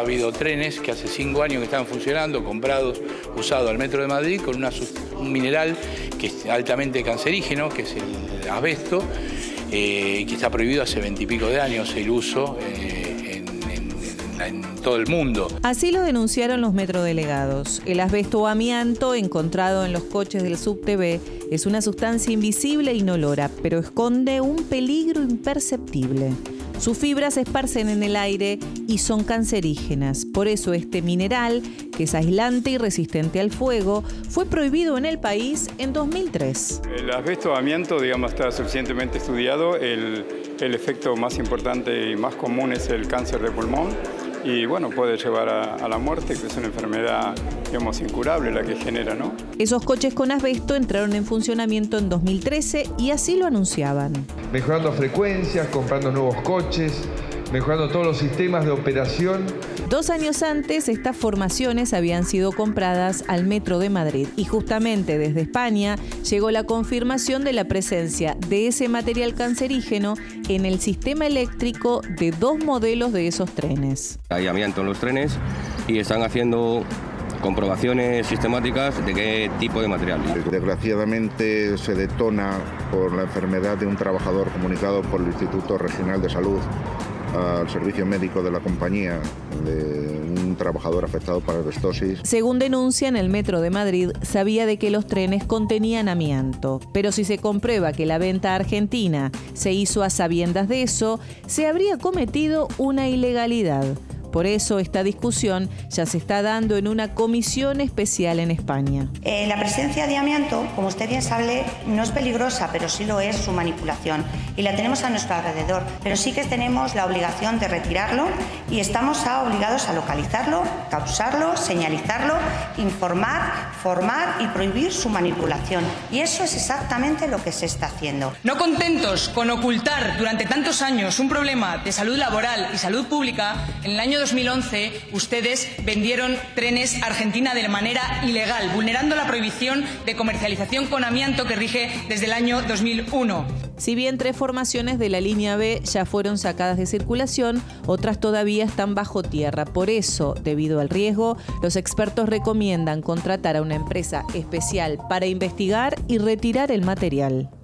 habido trenes que hace 5 años que estaban funcionando, comprados, usados al Metro de Madrid, con un mineral que es altamente cancerígeno, que es el asbesto, que está prohibido hace 20 y pico de años el uso en todo el mundo. Así lo denunciaron los metrodelegados. El asbesto o amianto encontrado en los coches del subte es una sustancia invisible e inolora, pero esconde un peligro imperceptible. Sus fibras se esparcen en el aire y son cancerígenas. Por eso este mineral, que es aislante y resistente al fuego, fue prohibido en el país en 2003. El asbesto amianto, está suficientemente estudiado. El efecto más importante y más común es el cáncer de pulmón. Y puede llevar a la muerte, que es una enfermedad, incurable la que genera, ¿no? Esos coches con asbesto entraron en funcionamiento en 2013 y así lo anunciaban. Mejorando frecuencias, comprando nuevos coches, mejorando todos los sistemas de operación. 2 años antes, estas formaciones habían sido compradas al Metro de Madrid y justamente desde España llegó la confirmación de la presencia de ese material cancerígeno en el sistema eléctrico de 2 modelos de esos trenes. Hay amianto en los trenes y están haciendo comprobaciones sistemáticas de qué tipo de material. Desgraciadamente se detona por la enfermedad de un trabajador comunicado por el Instituto Regional de Salud al servicio médico de la compañía, de un trabajador afectado por asbestosis. Según denuncian, el Metro de Madrid sabía de que los trenes contenían amianto, pero si se comprueba que la venta a Argentina se hizo a sabiendas de eso, se habría cometido una ilegalidad. Por eso esta discusión ya se está dando en una comisión especial en España. La presencia de amianto, como usted bien sabe, no es peligrosa, pero sí lo es su manipulación. Y la tenemos a nuestro alrededor, pero sí que tenemos la obligación de retirarlo y estamos obligados a localizarlo, causarlo, señalizarlo, informar, formar y prohibir su manipulación. Y eso es exactamente lo que se está haciendo. No contentos con ocultar durante tantos años un problema de salud laboral y salud pública, en el año 2011 ustedes vendieron trenes a Argentina de manera ilegal, vulnerando la prohibición de comercialización con amianto que rige desde el año 2001. Si bien 3 formaciones de la línea B ya fueron sacadas de circulación, otras todavía están bajo tierra. Por eso, debido al riesgo, los expertos recomiendan contratar a una empresa especial para investigar y retirar el material.